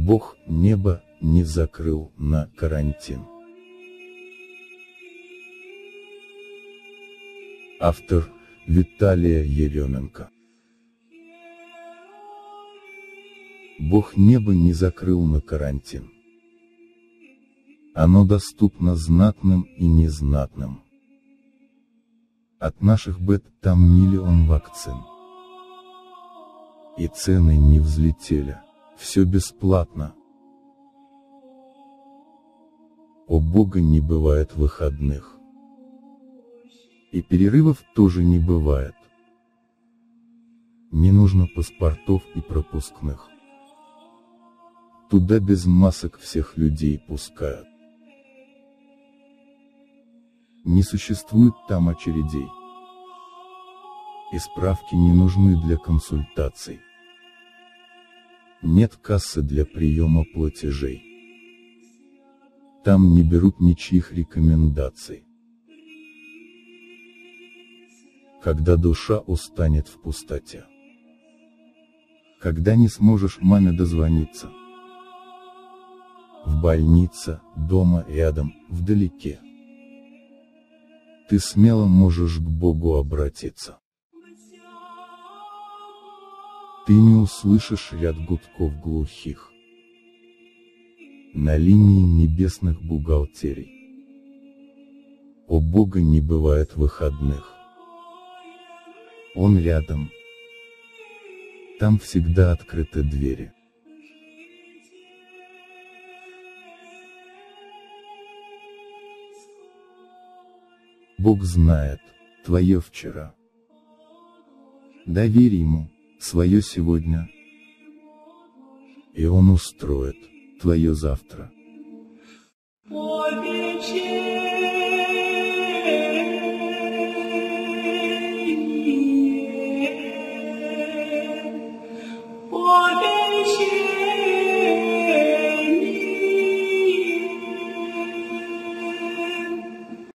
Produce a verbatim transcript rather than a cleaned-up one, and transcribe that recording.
Бог небо не закрыл на карантин. Автор Виталия Еременко. Бог небо не закрыл на карантин. Оно доступно знатным и незнатным. От наших бет там миллион вакцин. И цены не взлетели, все бесплатно. У Бога не бывает выходных. И перерывов тоже не бывает. Не нужно паспортов и пропускных. Туда без масок всех людей пускают. Не существует там очередей. И справки не нужны для консультаций. Нет кассы для приема платежей. Там не берут ничьих рекомендаций. Когда душа устанет в пустоте. Когда не сможешь маме дозвониться. В больнице, дома, рядом, вдалеке. Ты смело можешь к Богу обратиться. Ты не услышишь ряд гудков глухих на линии небесных бухгалтерий. У Бога не бывает выходных. Он рядом. Там всегда открыты двери. Бог знает твое вчера. Доверь Ему свое сегодня, и Он устроит твое завтра.